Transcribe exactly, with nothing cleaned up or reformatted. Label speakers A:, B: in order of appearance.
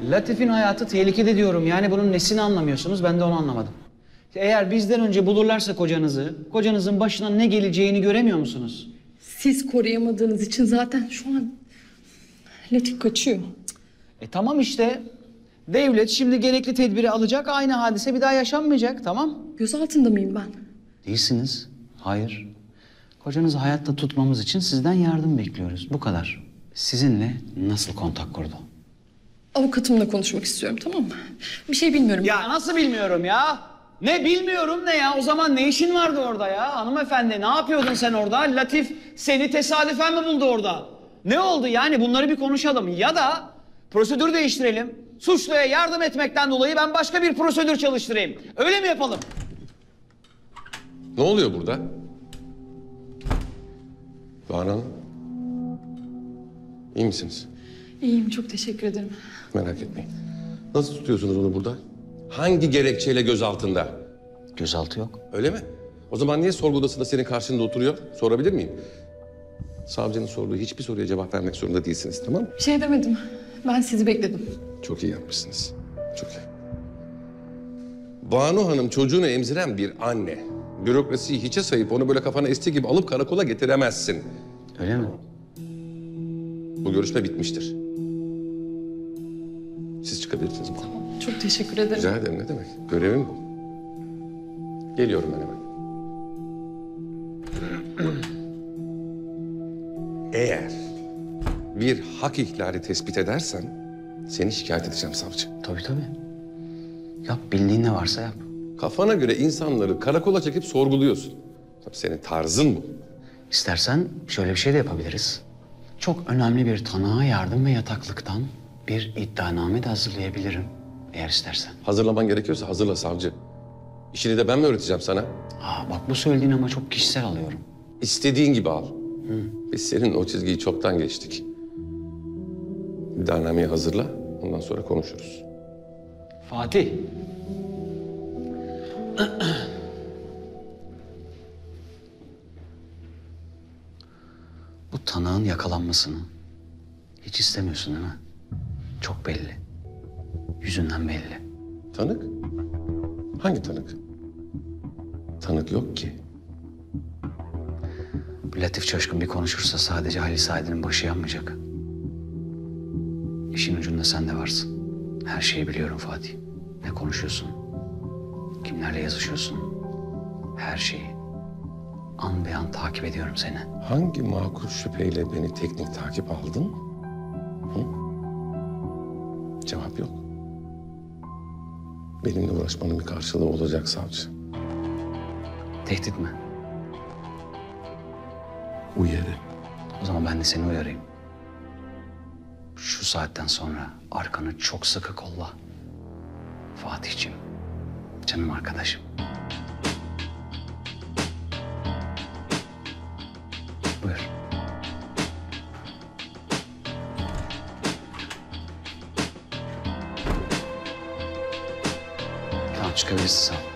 A: Latif'in hayatı tehlikede diyorum. Yani bunun nesini anlamıyorsunuz? Ben de onu anlamadım. Eğer bizden önce bulurlarsa kocanızı, kocanızın başına ne geleceğini göremiyor musunuz?
B: Siz koruyamadığınız için zaten şu an Latif kaçıyor.
A: E tamam işte. Devlet şimdi gerekli tedbiri alacak. Aynı hadise bir daha yaşanmayacak. Tamam.
B: Gözaltında mıyım ben?
A: Değilsiniz. Hayır. Kocanızı hayatta tutmamız için sizden yardım bekliyoruz. Bu kadar. Sizinle nasıl kontak kurdu?
B: Avukatımla konuşmak istiyorum, tamam mı? Bir şey bilmiyorum.
A: Ya nasıl bilmiyorum ya? Ne bilmiyorum ne ya? O zaman ne işin vardı orada ya? Hanımefendi ne yapıyordun sen orada? Latif seni tesadüfen mi buldu orada? Ne oldu yani? Bunları bir konuşalım. Ya da prosedür değiştirelim. Suçluya yardım etmekten dolayı ben başka bir prosedür çalıştırayım. Öyle mi yapalım?
C: Ne oluyor burada? Banu Hanım. İyi misiniz?
B: İyiyim, çok teşekkür ederim.
C: Merak etmeyin. Nasıl tutuyorsunuz onu burada? Hangi gerekçeyle gözaltında?
A: Gözaltı yok.
C: Öyle mi? O zaman niye sorgu odasında senin karşında oturuyor? Sorabilir miyim? Savcının sorduğu hiçbir soruya cevap vermek zorunda değilsiniz, tamam mı?
B: Bir şey demedim. Ben sizi bekledim.
C: Çok iyi yapmışsınız. Çok iyi. Banu Hanım çocuğunu emziren bir anne. Bürokrasiyi hiçe sayıp onu böyle kafana estiği gibi alıp karakola getiremezsin.
A: Öyle mi?
C: Bu görüşme bitmiştir. Siz çıkabilirsiniz.
B: Tamam, çok teşekkür ederim.
C: Rica ederim, ne demek? Görevim bu. Geliyorum ben hemen. Eğer bir hak ihlali tespit edersen seni şikayet edeceğim savcı.
A: Tabii tabii. Yap, bildiğin ne varsa yap.
C: Kafana göre insanları karakola çekip sorguluyorsun. Tabii senin tarzın bu.
A: İstersen şöyle bir şey de yapabiliriz. Çok önemli bir tanığa yardım ve yataklıktan bir iddianame de hazırlayabilirim. Eğer istersen.
C: Hazırlaman gerekiyorsa hazırla savcı. İşini de ben mi öğreteceğim sana?
A: Aa, bak bu söylediğin ama çok kişisel alıyorum.
C: İstediğin gibi al. Biz senin o çizgiyi çoktan geçtik. İddianameyi hazırla, ondan sonra konuşuruz.
A: Fatih. Bu tanığın yakalanmasını hiç istemiyorsun değil mi? Çok belli. Yüzünden belli.
C: Tanık? Hangi tanık? Tanık yok ki.
A: Bu Latif Coşkun bir konuşursa sadece Halil Said'in başı yanmayacak. İşin ucunda sen de varsın. Her şeyi biliyorum Fatih. Ne konuşuyorsun? Kimlerle yazışıyorsun? Her şeyi. An be an takip ediyorum seni.
C: Hangi makul şüpheyle beni teknik takip aldın? Hı? Cevap yok. Benimle uğraşmanın bir karşılığı olacak savcı.
A: Tehdit mi?
C: Uyarı.
A: O zaman ben de seni uyarayım. Şu saatten sonra arkanı çok sıkı kolla. Fatih'ciğim, canım arkadaşım. Buyur. Tamam, çıkabilirsin, sağ ol.